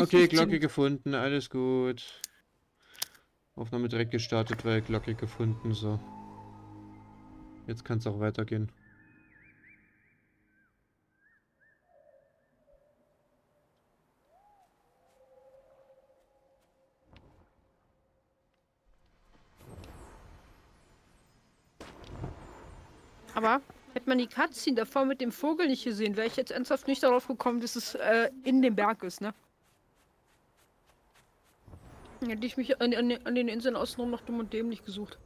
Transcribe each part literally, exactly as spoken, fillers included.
Okay, Glocke gefunden, alles gut. Aufnahme direkt gestartet, weil Glocke gefunden, so. Jetzt kann es auch weitergehen. Aber hätte man die Cutscene davor mit dem Vogel nicht gesehen, wäre ich jetzt ernsthaft nicht darauf gekommen, dass es äh, in dem Berg ist, ne? Hätte ich mich an, an, an den Inseln außenrum noch dumm und dämlich gesucht.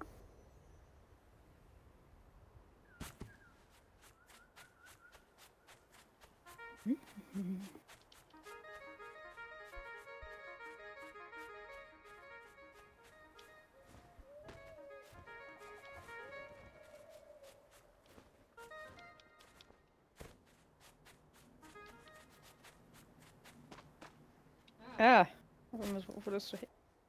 Ja. Wo das so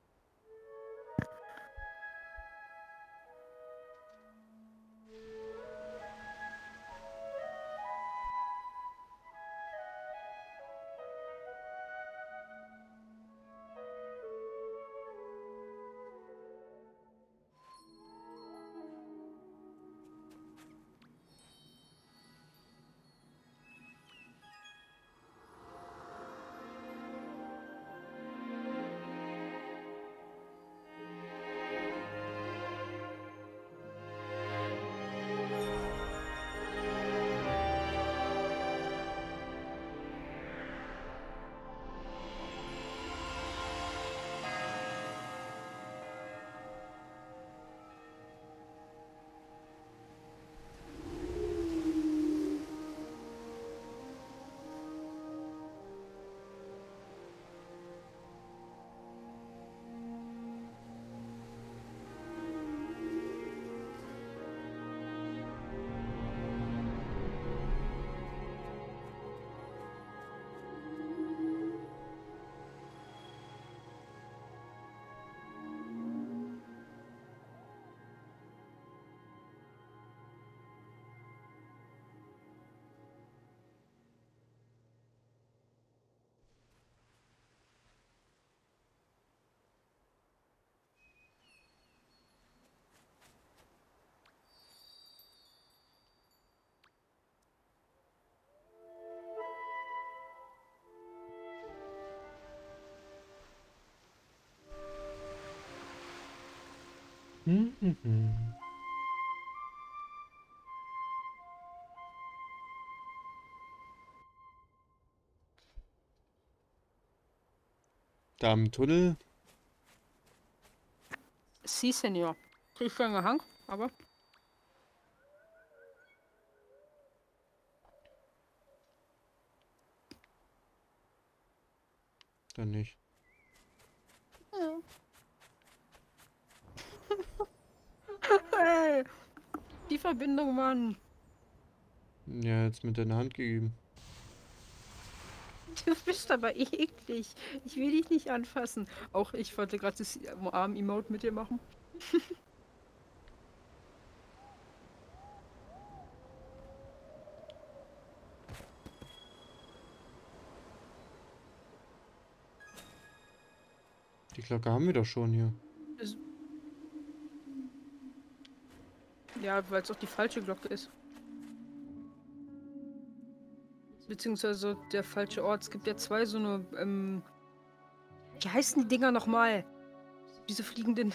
Mhm. Da im Tunnel. Si, Senor. Ich schon gehangen, aber. Dann nicht. Ja. Hey, die Verbindung, Mann. Ja, jetzt mit deiner Hand gegeben. Du bist aber eklig. Ich will dich nicht anfassen. Auch ich wollte gerade das Arm-Emote mit dir machen. Die Glocke haben wir doch schon hier. Das ja, weil es auch die falsche Glocke ist. Beziehungsweise der falsche Ort. Es gibt ja zwei so eine, ähm, wie heißen die Dinger nochmal? Diese fliegenden.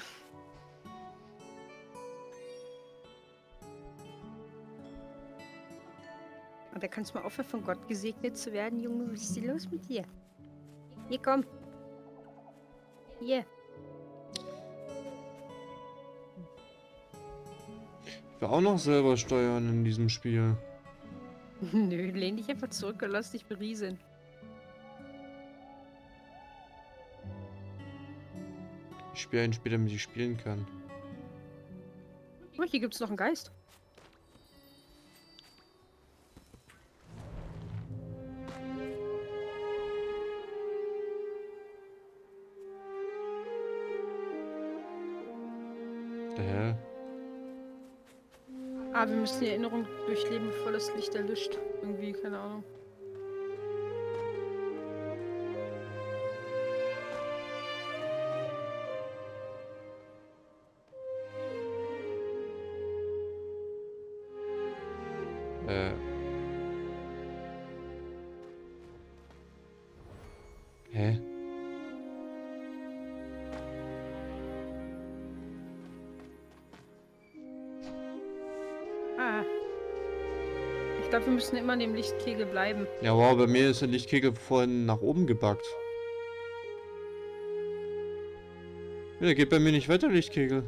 Und da kannst du mal aufhören, von Gott gesegnet zu werden, Junge. Was ist denn los mit dir? Hier, komm. Hier. Ich will auch noch selber steuern in diesem Spiel. Nö, lehn dich einfach zurück und lass dich berieseln. Ich spiele ein Spiel, damit ich spielen kann. Oh, hier gibt's noch einen Geist. Hä? Ah, wir müssen die Erinnerung durchleben, bevor das Licht erlischt. Irgendwie, keine Ahnung. Äh. Hä? Ah. Ich glaube, wir müssen immer an dem Lichtkegel bleiben. Ja, wow, bei mir ist der Lichtkegel vorhin nach oben gebackt. Ja, der geht bei mir nicht weiter, Lichtkegel.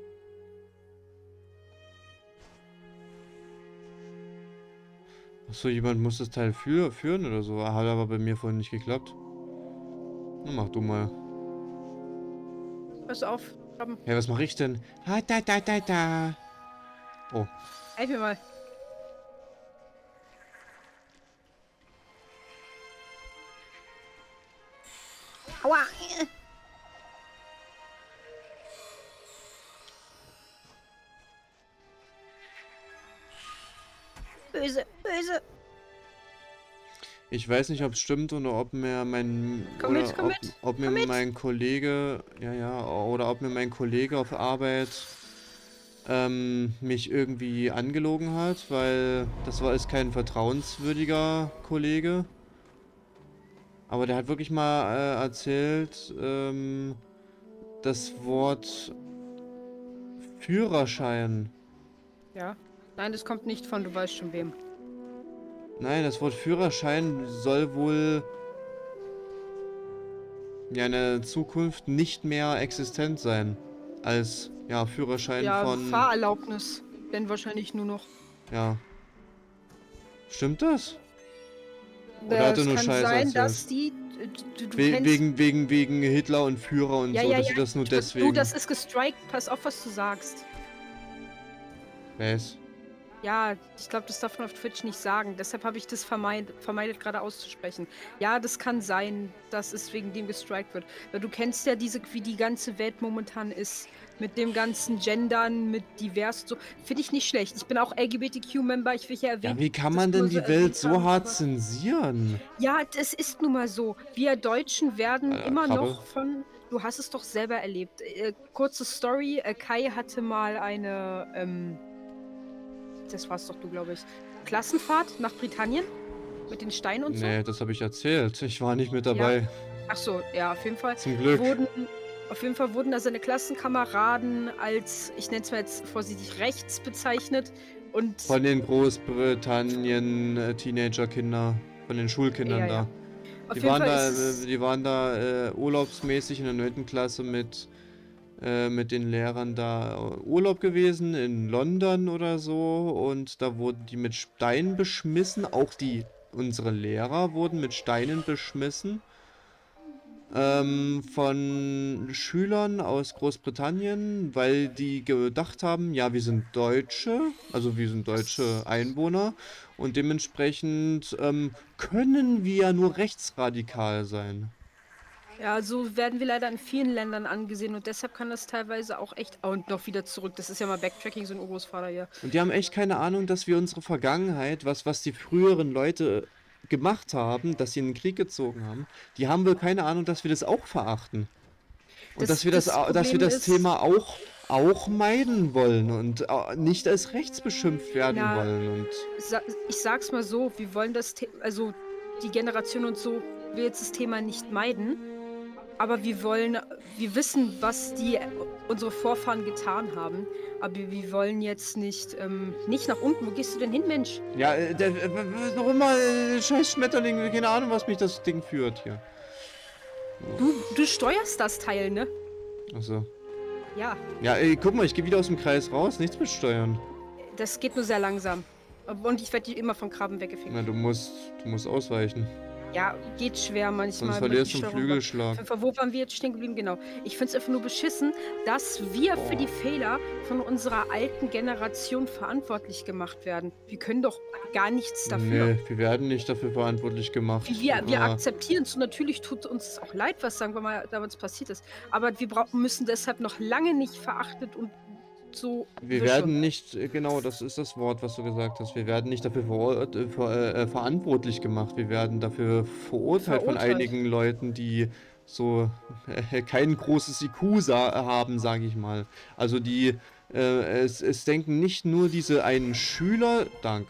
Achso, jemand muss das Teil für, führen oder so. Hat aber bei mir vorhin nicht geklappt. Na, mach du mal. Pass auf. Komm. Ja, was mache ich denn? Ha, da, da, da, da. Oh. Helf mir mal. Aua. Böse, böse. Ich weiß nicht, ob es stimmt oder ob mir mein Komm oder mit, komm ob, mit, ob mir komm mit. mein Kollege, ja ja, oder ob mir mein Kollege auf Arbeit ähm, mich irgendwie angelogen hat, weil das war ist kein vertrauenswürdiger Kollege. Aber der hat wirklich mal äh, erzählt, ähm, das Wort Führerschein. Ja. Nein, das kommt nicht von, du weißt schon wem. Nein, das Wort Führerschein soll wohl ja in der Zukunft nicht mehr existent sein. Als, ja, Führerschein Ja, von... Fahrerlaubnis. Denn wahrscheinlich nur noch. Ja. Stimmt das? Oder Äh, hat er es nur kann Scheiße sein, erzählt? dass die. Du, du We kennst. wegen, wegen, wegen Hitler und Führer und Ja, so, ja, dass ja. sie das nur Du, deswegen... das ist gestrikt. Pass auf, was du sagst. Was? Ja, ich glaube, das darf man auf Twitch nicht sagen. Deshalb habe ich das vermeid, vermeidet, gerade auszusprechen. Ja, das kann sein, dass es wegen dem gestrikt wird. Weil du kennst ja diese, wie die ganze Welt momentan ist. Mit dem ganzen Gendern, mit divers, so. Finde ich nicht schlecht. Ich bin auch L G B T Q-Member, ich will hier erwähnen. Ja, wie kann das man denn nur die so Welt erwähnt so haben, hart aber- zensieren? Ja, das ist nun mal so. Wir Deutschen werden Äh, immer Krabbe. noch von. Du hast es doch selber erlebt. Äh, kurze Story: äh, Kai hatte mal eine. Ähm, das war's doch du, glaube ich. Klassenfahrt nach Britannien mit den Steinen und so. Nee, das habe ich erzählt. Ich war nicht mit dabei. Ach so, ja, auf jeden Fall. Zum Glück. Wurden, auf jeden Fall wurden da seine Klassenkameraden als, ich nenne es mal jetzt vorsichtig, rechts bezeichnet. Und Von den Großbritannien äh, Teenagerkinder, von den Schulkindern Ja, ja. da. auf Die jeden waren, Fall da, ist es, äh, die waren da äh, urlaubsmäßig in der neunten Klasse mit, äh, mit den Lehrern da äh, Urlaub gewesen in London oder so, und da wurden die mit Steinen beschmissen. Auch die, unsere Lehrer wurden mit Steinen beschmissen. Ähm, von Schülern aus Großbritannien, weil die gedacht haben, ja, wir sind Deutsche, also wir sind deutsche Einwohner, und dementsprechend ähm, können wir ja nur rechtsradikal sein. ja, so werden wir leider in vielen Ländern angesehen und deshalb kann das teilweise auch echt. Oh, und noch wieder zurück. Das ist ja mal Backtracking, so ein Urgroßvater hier. Und die haben echt keine Ahnung, dass wir unsere Vergangenheit, was, was die früheren Leute gemacht haben, dass sie in den Krieg gezogen haben, die haben wohl keine Ahnung, dass wir das auch verachten. Und Das- dass wir das, das au- dass wir Problem das ist- Thema auch, auch meiden wollen und äh, nicht als rechts beschimpft werden Na, wollen. Und Sa ich sag's mal so, wir wollen das Thema, also die Generation und so will jetzt das Thema nicht meiden, aber wir wollen, wir wissen, was die unsere Vorfahren getan haben, aber wir wollen jetzt nicht, ähm, nicht nach unten. Wo gehst du denn hin, Mensch? ja, äh, der, äh, äh, noch immer äh, scheiß Schmetterling, keine Ahnung, was mich das Ding führt hier. Du, du steuerst das Teil, ne? Achso. Ja, Ja, ey, guck mal, ich gehe wieder aus dem Kreis raus, nichts mit Steuern. das geht nur sehr langsam. Und ich werde immer von Krabben weggefegt. Na, du musst, du musst ausweichen. Ja, geht schwer manchmal. Sonst mit verlierst du die einen Steuerung. Flügelschlag. Auf jeden Fall, wo waren wir jetzt stehen geblieben? Genau. Ich finde es einfach nur beschissen, dass wir für die Fehler von unserer alten Generation verantwortlich gemacht werden. Wir können doch gar nichts dafür. Nee, wir werden nicht dafür verantwortlich gemacht. Wie Wir, wir Ah, akzeptieren es und natürlich tut uns es auch leid, was sagen wir mal damals passiert ist. Aber wir brauchen, müssen deshalb noch lange nicht verachtet und so. Wir wische. werden nicht, äh, genau, das ist das Wort, was du gesagt hast. Wir werden nicht dafür verort, äh, ver, äh, verantwortlich gemacht. Wir werden dafür verurteilt, von Verurteilt. einigen Leuten, die so äh, kein großes I Q sa haben, sage ich mal. Also die, äh, es, es denken nicht nur diese einen Schüler, danke,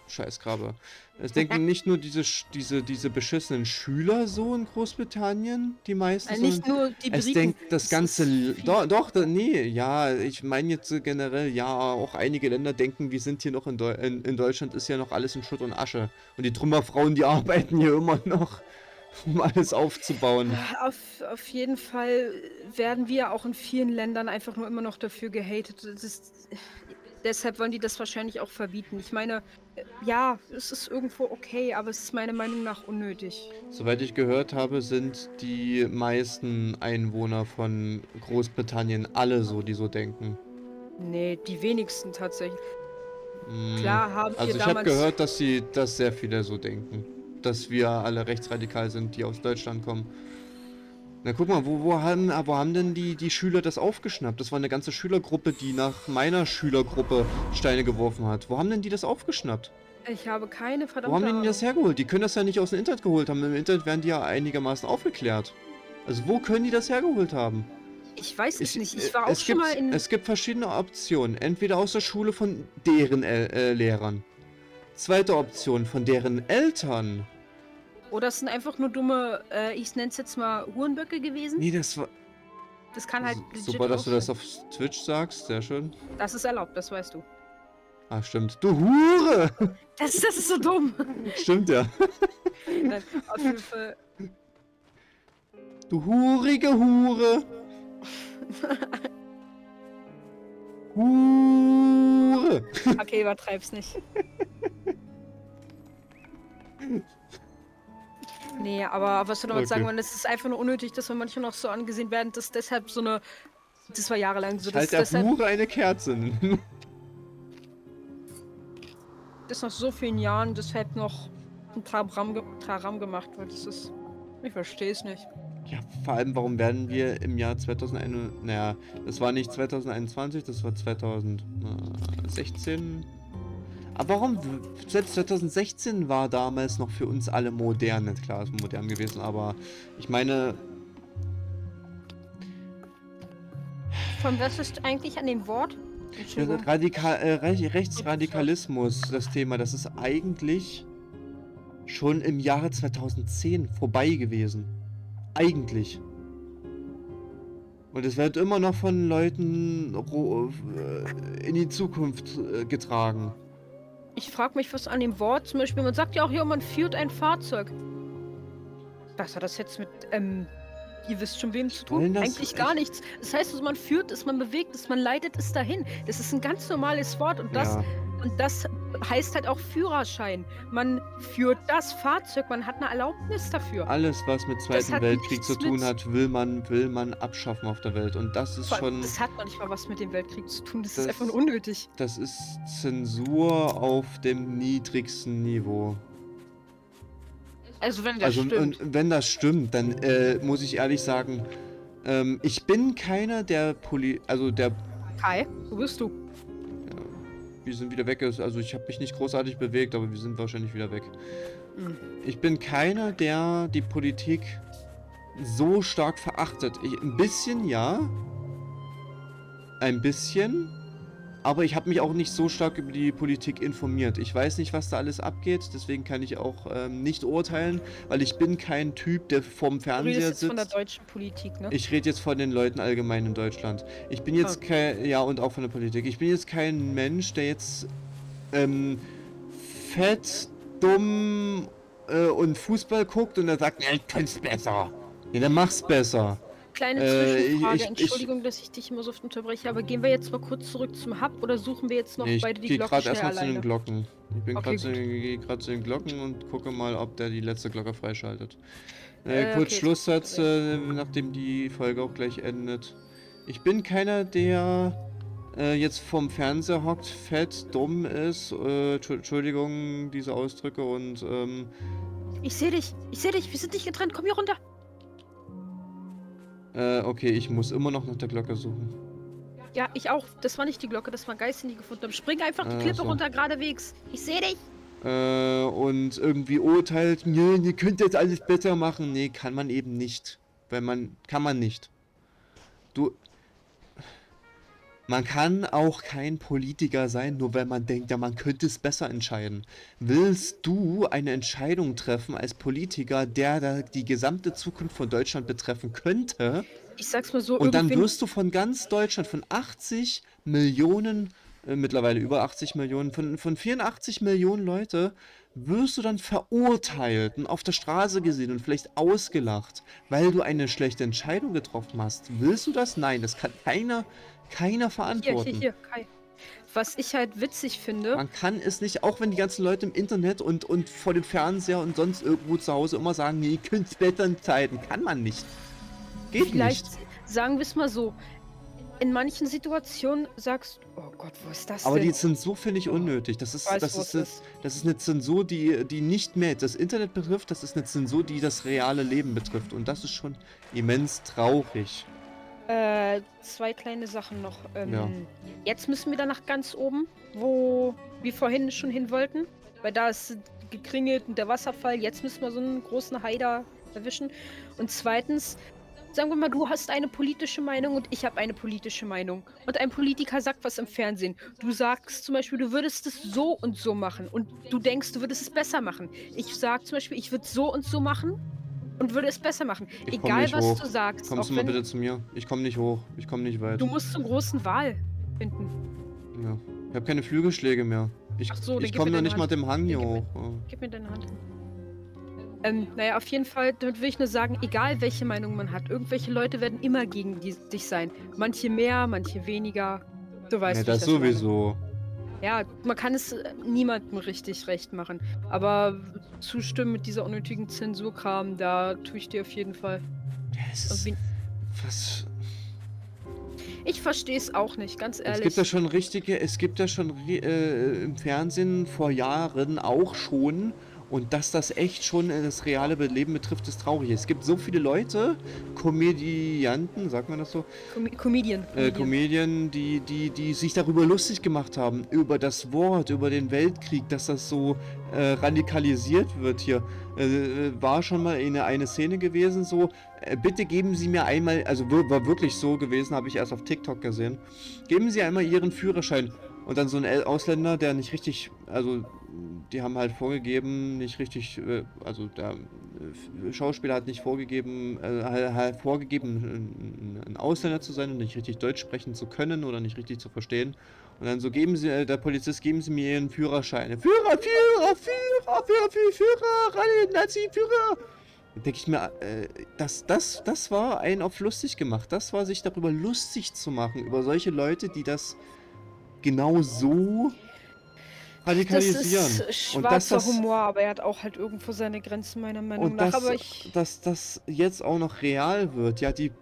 Scheißgrabe. Es denken nicht nur diese, Sch- diese, diese beschissenen Schüler so in Großbritannien, die meisten, Äh, sondern nicht nur die es Briten. denkt das Es ganze... ist L- viel. Doch, doch, da- nee, ja, ich meine jetzt so generell, ja, auch einige Länder denken, wir sind hier noch in, Deu in, in Deutschland, ist ja noch alles in Schutt und Asche. Und die Trümmerfrauen, die arbeiten hier immer noch, um alles aufzubauen. Auf, auf jeden Fall werden wir auch in vielen Ländern einfach nur immer noch dafür gehatet. Das ist, deshalb wollen die das wahrscheinlich auch verbieten. Ich meine, äh, ja, es ist irgendwo okay, aber es ist meiner Meinung nach unnötig. Soweit ich gehört habe, sind die meisten Einwohner von Großbritannien alle so, die so denken. Nee, die wenigsten tatsächlich. Mm, Klar haben wir Also ich habe damals. gehört, dass sie, dass sehr viele so denken. Dass wir alle rechtsradikal sind, die aus Deutschland kommen. Na guck mal, wo, wo haben, wo haben denn die, die Schüler das aufgeschnappt? Das war eine ganze Schülergruppe, die nach meiner Schülergruppe Steine geworfen hat. Wo haben denn die das aufgeschnappt? Ich habe keine Wo verdammte haben denn die Ahnung. das hergeholt? Die können das ja nicht aus dem Internet geholt haben. Im Internet werden die ja einigermaßen aufgeklärt. Also wo können die das hergeholt haben? Ich weiß es Ich, nicht. äh, Ich war auch es schon gibt, mal in. es gibt verschiedene Optionen. Entweder aus der Schule von deren El äh, Lehrern. Zweite Option von deren Eltern. Oder es sind einfach nur dumme, äh, ich nenne es jetzt mal Hurenböcke gewesen. Nee, das war... Das kann halt S- legit Super, dass auch du das sein. auf Twitch sagst. Sehr schön. Das ist erlaubt, das weißt du. Ah, stimmt. Du Hure! Das, das ist so dumm. Stimmt ja. Nein, auf jeden Fall. Du hurige Hure! Hure! Okay, übertreib's nicht. Nee, aber was du damit Okay. sagen wollen, es ist einfach nur unnötig, dass wir manche noch so angesehen werden, dass deshalb so eine. Das war jahrelang so, dass Halt der deshalb Hure eine Kerze. das nach so vielen Jahren deshalb noch ein Traram, ge Traram gemacht wird. Das ist. Ich verstehe es nicht. Ja, vor allem, warum werden wir im Jahr zweitausendeins, naja, das war nicht zweitausendeinundzwanzig, das war zweitausendsechzehn. Aber warum, selbst zweitausendsechzehn war damals noch für uns alle modern, nicht klar, ist modern gewesen, aber ich meine, Von was ist eigentlich an dem Wort? Entschuldigung. Radikal, äh, Re Rechtsradikalismus, das Thema, das ist eigentlich schon im Jahre zweitausendzehn vorbei gewesen. Eigentlich. Und es wird immer noch von Leuten ro- äh, in die Zukunft äh, getragen. Ich frage mich, was an dem Wort zum Beispiel, man sagt ja auch, ja, man führt ein Fahrzeug. Was hat das jetzt mit, ähm, ihr wisst schon wem zu Wollen tun? das Eigentlich gar echt- nichts. Das heißt, also, man führt es, man bewegt es, man leitet es dahin. Das ist ein ganz normales Wort und das, Ja. und das heißt halt auch Führerschein. Man führt das Fahrzeug, man hat eine Erlaubnis dafür. Alles, was mit Zweiten hat Weltkrieg nichts zu tun mit- hat, will man, will man abschaffen auf der Welt. Und das ist Vor allem, schon, Das hat noch nicht mal was mit dem Weltkrieg zu tun, das, Das- ist einfach nur unnötig. das ist Zensur auf dem niedrigsten Niveau. Also wenn das Also stimmt. und wenn das stimmt, dann äh, muss ich ehrlich sagen, ähm, ich bin keiner der Poli, also der, Kai, wo bist du? wir sind wieder weg, also ich habe mich nicht großartig bewegt, aber wir sind wahrscheinlich wieder weg. Hm. Ich bin keiner, der die Politik so stark verachtet. Ich, ein bisschen ja, ein bisschen, aber ich habe mich auch nicht so stark über die Politik informiert. Ich weiß nicht, was da alles abgeht, deswegen kann ich auch ähm, nicht urteilen, weil ich bin kein Typ, der vorm Du Fernseher redest jetzt sitzt. von der deutschen Politik, ne? Ich rede jetzt von den Leuten allgemein in Deutschland. Ich bin jetzt kein, ja, und auch von der Politik. Ich bin jetzt kein Mensch, der jetzt ähm, fett, dumm äh, und Fußball guckt und dann sagt, ja, ich kann's besser. Ja, dann mach's besser. Kleine Äh, Zwischenfrage, ich- ich- Entschuldigung, dass ich dich immer so oft unterbreche, aber gehen wir jetzt mal kurz zurück zum Hub oder suchen wir jetzt noch Nee, ich beide die gehe Glocken gerade schnell erstmal zu den alleine? Glocken. Ich bin Okay, gerade zu, den- geh grad zu den Glocken und gucke mal, ob der die letzte Glocke freischaltet. Äh, Äh, kurz okay, Schlusssatz, äh, nachdem die Folge auch gleich endet. Ich bin keiner, der äh, jetzt vom Fernseher hockt, fett, dumm ist. Äh, Tschu- Entschuldigung, diese Ausdrücke und ähm, Ich sehe dich, ich sehe dich, wir sind nicht getrennt, komm hier runter. äh, okay, ich muss immer noch nach der Glocke suchen. Ja, ich auch. Das war nicht die Glocke, das war Geist, den ich gefunden habe. Spring einfach die Ah, Klippe so. runter, geradewegs. Ich sehe dich. Äh, und irgendwie urteilt, nee, ihr könnt jetzt alles besser machen. Nee, kann man eben nicht. Weil man, kann man nicht. Du, Man kann auch kein Politiker sein, nur weil man denkt, ja, man könnte es besser entscheiden. Willst du eine Entscheidung treffen als Politiker, der da die gesamte Zukunft von Deutschland betreffen könnte? Ich sag's mal so, Und dann irgendwen wirst du von ganz Deutschland, von achtzig Millionen, äh, mittlerweile über achtzig Millionen, von, von vierundachtzig Millionen Leute, wirst du dann verurteilt und auf der Straße gesehen und vielleicht ausgelacht, weil du eine schlechte Entscheidung getroffen hast. Willst du das? Nein, das kann keiner, keiner hier, hier, verantworten. hier, Kai. Was ich halt witzig finde, Man kann es nicht, auch wenn die ganzen Leute im Internet und, und vor dem Fernseher und sonst irgendwo zu Hause immer sagen, nee, ihr könnt es besser entscheiden. Kann man nicht. Geht vielleicht nicht. sagen wir es mal so, in manchen Situationen sagst du, oh Gott, wo ist das Aber die denn? Zensur finde ich unnötig. Das ist, Ich weiß, das wo ist, es eine- ist. das ist eine Zensur, die, die nicht mehr das Internet betrifft, das ist eine Zensur, die das reale Leben betrifft. Und das ist schon immens traurig. Äh, zwei kleine Sachen noch. Ähm, Ja. Jetzt müssen wir da nach ganz oben, wo wir vorhin schon hin wollten. Weil da ist gekringelt und der Wasserfall. Jetzt müssen wir so einen großen Haider erwischen. Und zweitens, sagen wir mal, du hast eine politische Meinung und ich habe eine politische Meinung. Und ein Politiker sagt was im Fernsehen. Du sagst zum Beispiel, du würdest es so und so machen. Und du denkst, du würdest es besser machen. Ich sag zum Beispiel, ich würde so und so machen und würde es besser machen. Ich komm Egal, nicht was hoch. du sagst. Kommst Auch du mal wenn bitte zu mir? Ich komme nicht hoch. Ich komme nicht weit. du musst zur großen Wahl finden. Ja. Ich habe keine Flügelschläge mehr. Ich, Ach so, dann ich gib komme mir noch deine nicht mal Hand. dem Hang hier Dann gib hoch. Oh. Gib mir deine Hand. Ähm, naja, auf jeden Fall, damit will ich nur sagen, egal welche Meinung man hat, irgendwelche Leute werden immer gegen die, dich sein. Manche mehr, manche weniger. Du weißt, Ja, wie ich das das meine. sowieso. Ja, man kann es äh, niemandem richtig recht machen. Aber zustimmen mit dieser unnötigen Zensurkram, da tue ich dir auf jeden Fall. Ja, es Und ist, wie, was, ich verstehe es auch nicht, ganz es ehrlich. gibt ja schon richtige, es gibt ja schon ri- äh, im Fernsehen vor Jahren auch schon, und dass das echt schon äh, das reale Leben betrifft, ist traurig. Es gibt so viele Leute, Komödianten, sagt man das so, Com Comedian. äh, Comedian. Comedien, die, die, die sich darüber lustig gemacht haben, über das Wort, über den Weltkrieg, dass das so äh, radikalisiert wird hier. Äh, war schon mal eine, eine Szene gewesen, so, äh, bitte geben Sie mir einmal, also wir- war wirklich so gewesen, habe ich erst auf TikTok gesehen, geben Sie einmal Ihren Führerschein. Und dann so ein El- Ausländer, der nicht richtig, also die haben halt vorgegeben, nicht richtig, äh, also der äh, Schauspieler hat nicht vorgegeben, äh, halt, halt vorgegeben, ein, ein Ausländer zu sein und nicht richtig Deutsch sprechen zu können oder nicht richtig zu verstehen. Und dann so geben sie, äh, der Polizist, geben sie mir ihren Führerschein. Führer, Führer, Führer, Führer, Führer, Führer, Rallye, Nazi, Führer. Da denke ich mir, äh, das, das, das war einen auf lustig gemacht. Das war sich darüber lustig zu machen, über solche Leute, die das genau so Das radikalisieren. ist Und dass schwarzer das, Humor, aber er hat auch halt irgendwo seine Grenzen, meiner Meinung und nach. dass, Aber ich. dass das jetzt auch noch real wird. Ja, die.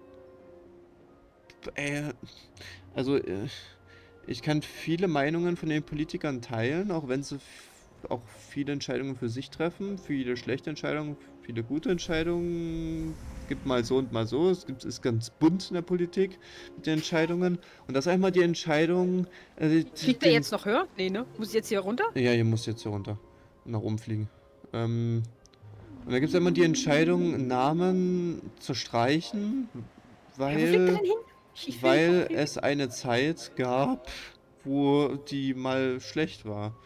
Äh, also, äh, ich kann viele Meinungen von den Politikern teilen, auch wenn sie f- auch viele Entscheidungen für sich treffen, viele schlechte Entscheidungen, viele gute Entscheidungen. Gibt mal so und mal so. Es gibt, ist ganz bunt in der Politik mit den Entscheidungen. Und das ist einmal die Entscheidung. Äh, Fliegt der den, jetzt noch höher? Nee, ne? Muss ich jetzt hier runter? Ja, ihr müsst jetzt hier runter. Nach oben fliegen. Ähm, und da gibt es immer die Entscheidung, Namen zu streichen, Ja, wo fliegt der weil, denn hin? Ich, ich will weil nicht fliegen. es eine Zeit gab, wo die mal schlecht war.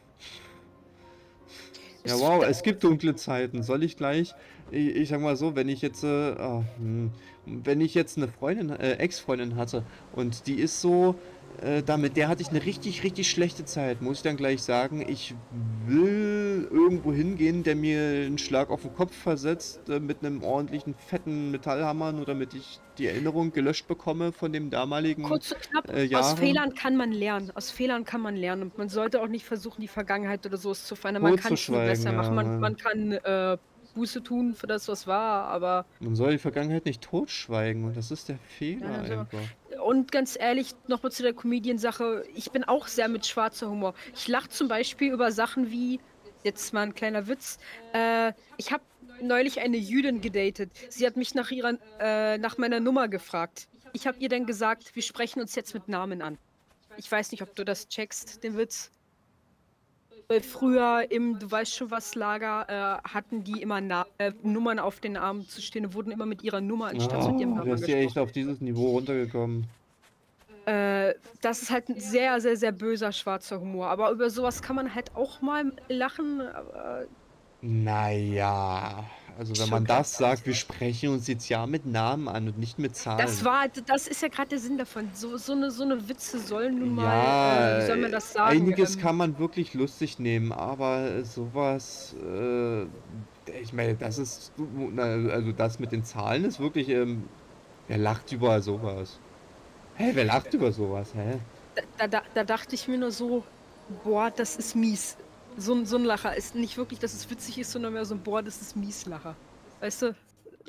Ja, Es- wow, da- es gibt dunkle Zeiten. Soll ich gleich, ich, ich sag mal so, wenn ich jetzt, äh, ah, hm, wenn ich jetzt eine Freundin, äh, Ex-Freundin hatte und die ist so, äh, da mit der hatte ich eine richtig, richtig schlechte Zeit, muss ich dann gleich sagen, ich will irgendwo hingehen, der mir einen Schlag auf den Kopf versetzt, äh, mit einem ordentlichen, fetten Metallhammer, nur damit ich die Erinnerung gelöscht bekomme von dem damaligen, Kurz und knapp, äh, aus Jahre. Fehlern kann man lernen. Aus Fehlern kann man lernen. Und man sollte auch nicht versuchen, die Vergangenheit oder sowas zu verändern. Man kann es nur Totzuschweigen, besser machen. ja. Man, man kann äh, Buße tun für das, was war, aber. Man soll die Vergangenheit nicht totschweigen und das ist der Fehler Ja, also- einfach. Und ganz ehrlich, nochmal zu der Comedian-Sache. Ich bin auch sehr mit schwarzer Humor. Ich lache zum Beispiel über Sachen wie, jetzt mal ein kleiner Witz, äh, ich habe neulich eine Jüdin gedatet. Sie hat mich nach ihrer, äh, nach meiner Nummer gefragt. Ich habe ihr dann gesagt, wir sprechen uns jetzt mit Namen an. Ich weiß nicht, ob du das checkst, den Witz. Weil früher im Du weißt schon was Lager äh, hatten die immer Na äh, Nummern auf den Armen zu stehen und wurden immer mit ihrer Nummer anstatt mit ihrem Oh, Namen der ist ja gesprochen. echt auf dieses Niveau runtergekommen. Äh, das ist halt 'n sehr, sehr, sehr böser schwarzer Humor. Aber über so was kann man halt auch mal lachen, aber Na ja, also wenn schon man das sagt: „Wir grenzwertig. sprechen uns jetzt ja mit Namen an und nicht mit Das Zahlen.“ war d das ist ja grad der Sinn davon. So so 'ne so 'ne Witze sollen nun mal äh, wie Ja, soll man äh, das sagen? einiges Ähm kann man wirklich lustig nehmen, aber so was, äh, ich meine, das ist na, also das mit den Zahlen ist wirklich, ähm wer lacht über so was? Hä, wer lacht über so was? Hä? Da da da da dachte ich mir nur so: „Boah, das ist mies.“ So 'n so 'n Lacher ist nicht wirklich, dass es witzig ist, sondern mehr so 'n: „Boah, das ist mies“ Lacher. Weißt du?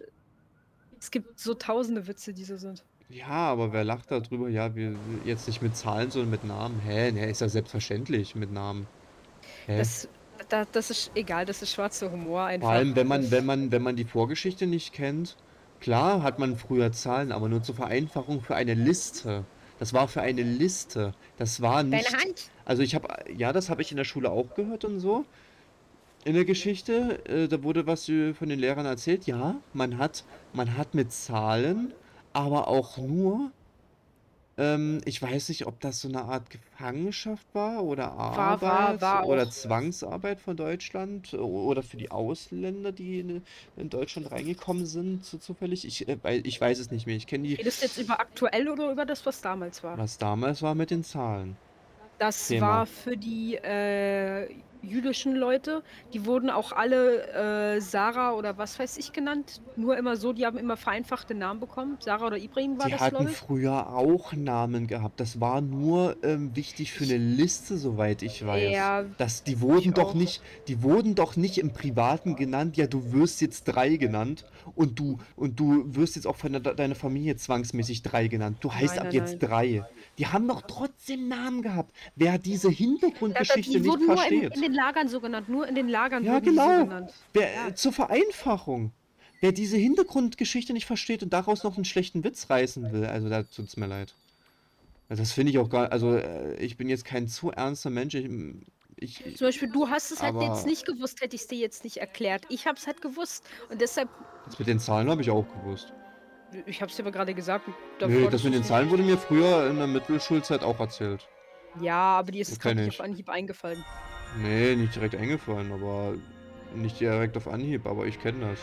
Es gibt so tausende Witze, die so sind. Ja, aber wer lacht da drüber? Ja, wir jetzt nicht mit Zahlen, sondern mit Namen. Hä? Ne, ist ja selbstverständlich mit Namen. Hä? Das da das ist egal, das ist schwarzer Humor Vor einfach. allem, wenn man wenn Das man wenn man die Vorgeschichte nicht kennt. Klar hat man früher Zahlen, aber nur zur Vereinfachung für eine Liste. Das war für eine Liste. Das war Deine nicht Hand. also ich habe ja, das habe ich in der Schule auch gehört und so in der Geschichte, äh, da wurde was, äh, von den Lehrern erzählt. Ja, man hat man hat mit Zahlen, aber auch nur ähm, ich weiß nicht, ob das so 'ne Art Gefangenschaft war oder War war Arbeit war oder auch. Zwangsarbeit von Deutschland o oder für die Ausländer, die in in Deutschland reingekommen sind, so zufällig. Ich, äh, wei ich weiß es nicht mehr. Ich kenne die Redest du jetzt über aktuell oder über das, was damals war? Was damals war mit den Zahlen Das war Thema. für die, äh, jüdischen Leute. Die wurden auch alle, äh, Sarah oder was weiß ich genannt. Nur immer so, die haben immer vereinfachte Namen bekommen. Sarah oder Ibrahim war Die das, hatten glaube ich. früher auch Namen gehabt. Das war nur, ähm, wichtig für 'ne Ich Liste, soweit ich weiß. Ja, Das die ich wurden doch auch. nicht die wurden doch nicht im Privaten genannt: „Ja, du wirst jetzt drei genannt und du und du wirst jetzt auch von de deiner Familie zwangsmäßig drei genannt. Du heißt Nein, ab nein, jetzt nein. drei.“ Die haben doch trotzdem Namen gehabt. Wer diese Da da Hintergrundgeschichte die nicht wurden nur in in versteht den Lagern so genannt. Nur in den Lagern Ja, wurden die so genau. genannt. Wer Ja. zur Vereinfachung. Wer diese Hintergrundgeschichte nicht versteht und daraus noch 'n schlechten Witz reißen will, also da tut's mir leid. Also das finde ich auch gar also, äh, ich bin jetzt kein zu ernster Mensch, ich hm, ich Zum Beispiel, äh, du hast es halt jetzt aber nicht gewusst, hätte ich's dir jetzt nicht erklärt. Ich habe es halt gewusst und deshalb Das mit den Zahlen habe ich auch gewusst. I ich habe es dir aber grade gesagt und davor Ne, das hattest mit du's den nicht Zahlen wurde gewusst. mir früher in der Mittelschulzeit auch erzählt. Ja, aber dir ist So es grad kenne nicht auf ich. Anhieb eingefallen. Ne, nicht direkt eingefallen, aber nicht direkt auf Anhieb, aber ich kenne das.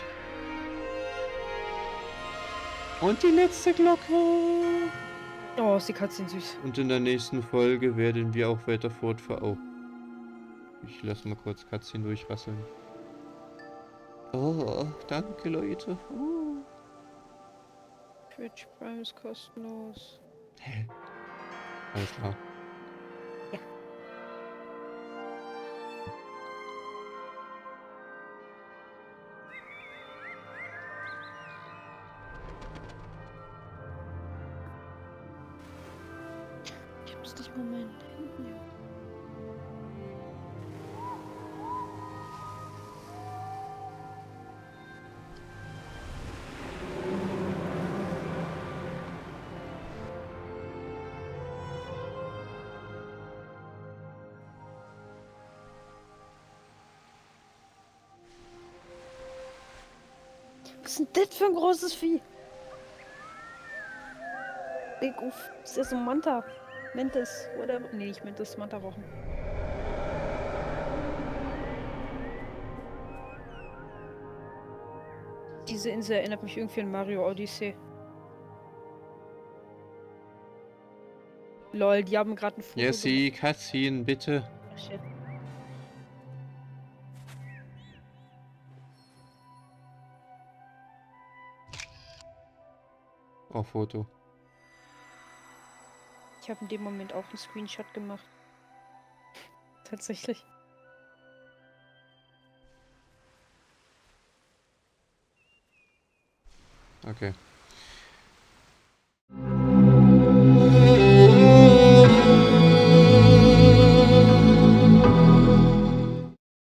Und die letzte Glocke. Oh, ist die Katze süß. Und in der nächsten Folge werden wir auch weiter fortfahr oh. Ich lasse mal kurz Katzenn durchrasseln. Oh, danke Leute. Uh. Twitch Prime ist kostenlos. Hä? Alles klar. Ja. Ich muss dich mal meinen Händen nehmen. Was ist 'n das für 'n großes Vieh? Big Uff. Ist das so 'n Manta? Mantis, whatever. Ne, nicht Mantis, Mantarochen. Diese Insel erinnert mich irgendwie an Mario Odyssey. Lol, die haben grad 'n Foto Jessie, gemacht. Katzenn, bitte. Ach shit. Oh, Foto. Ich habe in dem Moment auch 'n Screenshot gemacht. Tatsächlich. Okay.